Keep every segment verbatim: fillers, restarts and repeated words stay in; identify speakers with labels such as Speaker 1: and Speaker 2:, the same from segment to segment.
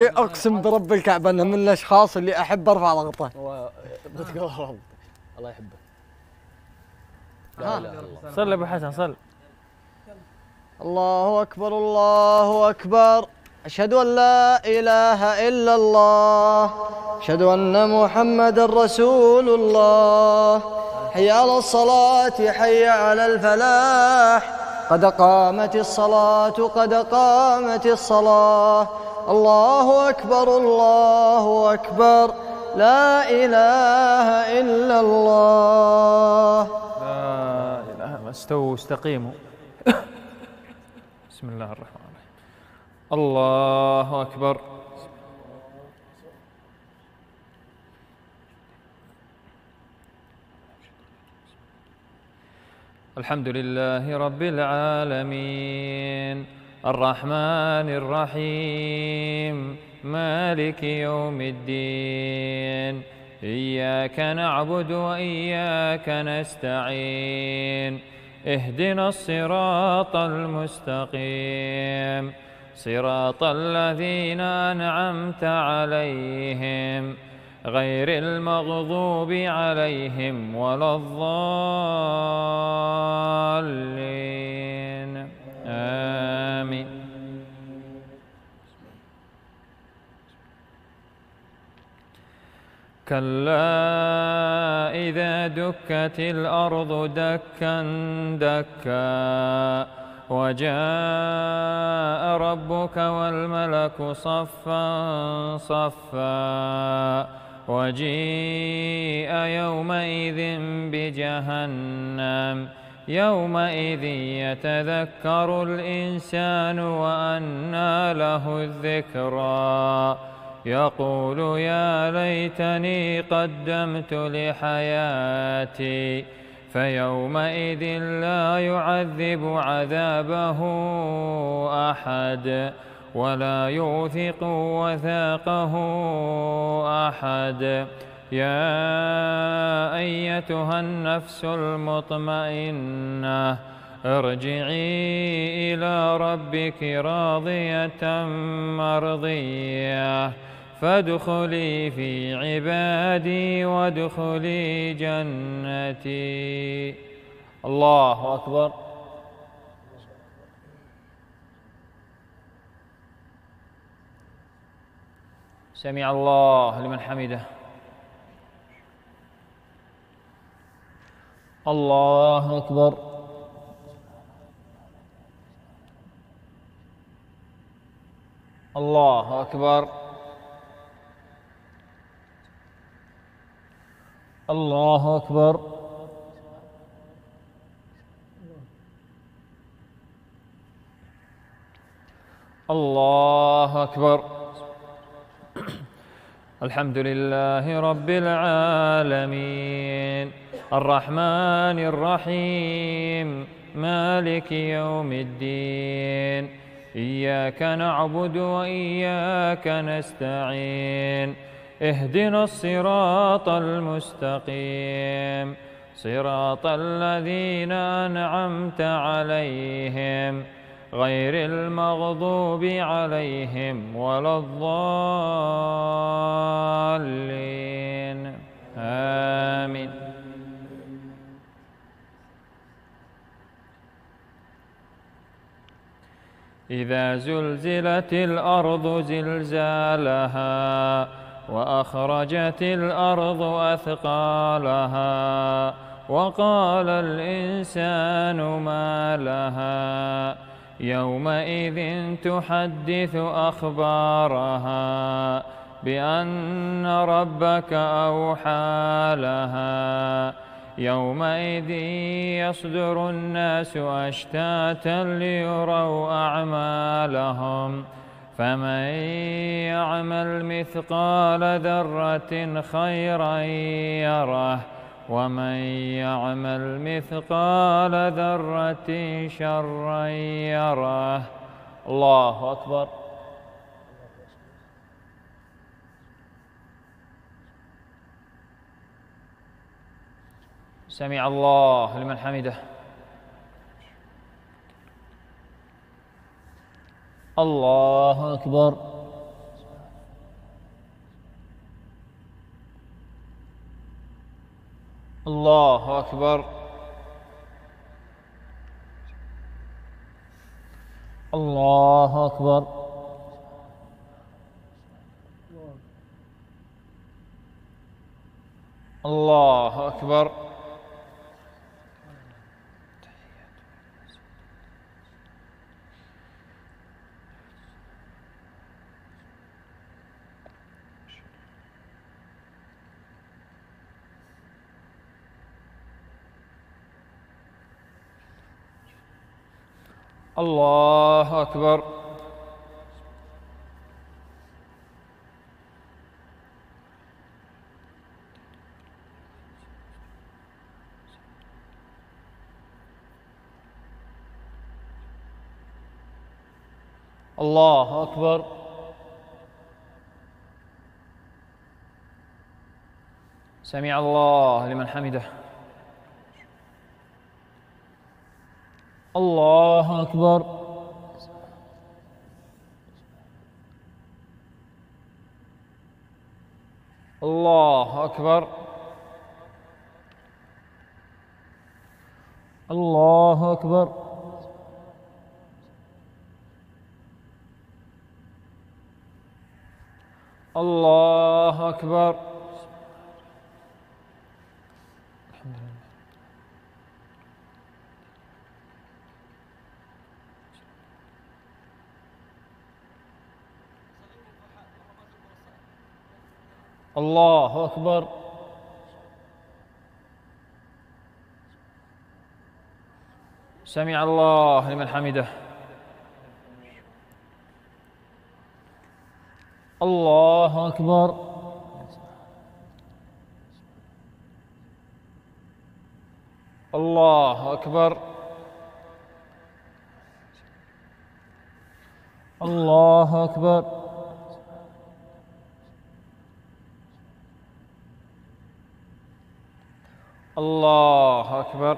Speaker 1: ابي اقسم برب الكعبه انه من الاشخاص اللي احب ارفع ضغطه.
Speaker 2: بتقول الله يحبه.
Speaker 1: ها
Speaker 3: صل ابو حسن صل.
Speaker 1: الله اكبر الله اكبر، اشهد ان لا اله الا الله، اشهد ان محمدا رسول الله، حي على الصلاه حي على الفلاح، قد قامت الصلاه قد قامت الصلاه، الله اكبر الله اكبر، لا اله الا الله.
Speaker 3: لا اله الا الله. استووا استقيموا. بسم الله الرحمن الرحيم. الله أكبر. الحمد لله رب العالمين الرحمن الرحيم مالك يوم الدين، إياك نعبد وإياك نستعين، اهدنا الصراط المستقيم صراط الذين أنعمت عليهم غير المغضوب عليهم ولا الضالين آمين. كلا إذا دكت الأرض دكا دكا وجاء ربك والملك صفا صفا وجيء يومئذ بجهنم يومئذ يتذكر الإنسان وأنى له الذكرى يقول يا ليتني قدمت لحياتي فيومئذ لا يعذب عذابه أحد ولا يوثق وثاقه أحد. يا أيتها النفس المطمئنة ارجعي إلى ربك راضية مرضية فادخلي في عبادي وادخلي جنتي. الله أكبر. سمع الله لمن حمده. الله أكبر. الله أكبر. الله أكبر. الله أكبر. الحمد لله رب العالمين الرحمن الرحيم مالك يوم الدين، إياك نعبد وإياك نستعين، اهدنا الصراط المستقيم صراط الذين أنعمت عليهم غير المغضوب عليهم ولا الضالين آمين. إذا زلزلت الأرض زلزالها وأخرجت الأرض أثقالها وقال الإنسان ما لها يومئذ تحدث أخبارها بأن ربك أوحى لها يومئذ يصدر الناس أشتاتا ليروا أعمالهم فمن يعمل مثقال ذرة خيرا يره ومن يعمل مثقال ذرة شرا يره. الله أكبر. سمع الله لمن حمده. الله أكبر. الله أكبر. الله أكبر. الله أكبر. الله أكبر. الله أكبر. سمع الله لمن حمده. الله أكبر. الله أكبر. الله أكبر. الله أكبر. الحمد لله. الله أكبر. سمع الله لمن حمده. الله أكبر. الله أكبر. الله أكبر. الله أكبر.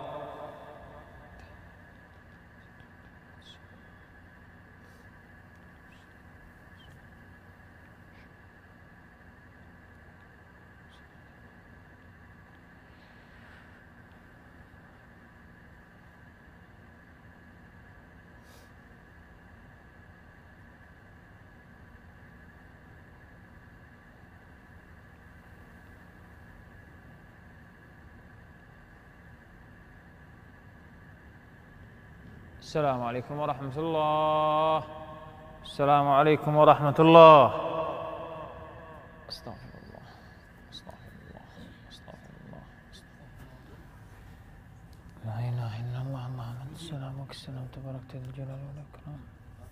Speaker 3: السلام عليكم ورحمة الله. السلام عليكم ورحمة الله. أستغفر الله. أستغفر الله. أستغفر الله. لا إله إلا الله. اللهم أنت السلام وك السلام تباركت ذا الجلال والإكرام.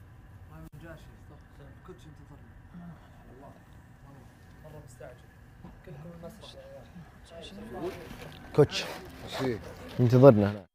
Speaker 2: كنتش انتظرنا والله مرة مستعجل كلكم الناس
Speaker 1: كوتش انتظرنا هنا.